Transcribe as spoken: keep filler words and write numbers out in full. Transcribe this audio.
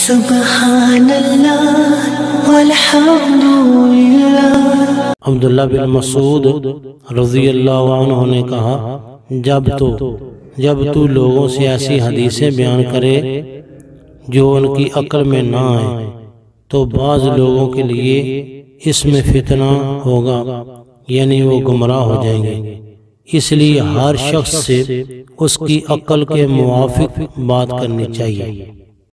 सुब्हानल्लाह वल्हम्दुलिल्लाह। अब्दुल्लाह बिन मसूद रज़ियल्लाहु अन्हु ने कहा, जब तो जब तू लोगों से ऐसी हदीसें बयान करे जो उनकी अक्ल में ना आए, तो बाज़ लोगों के लिए इसमें फितना होगा, यानी वो गुमराह हो जाएंगे। इसलिए हर शख्स से उसकी अक्ल के मुवाफिक बात करनी चाहिए।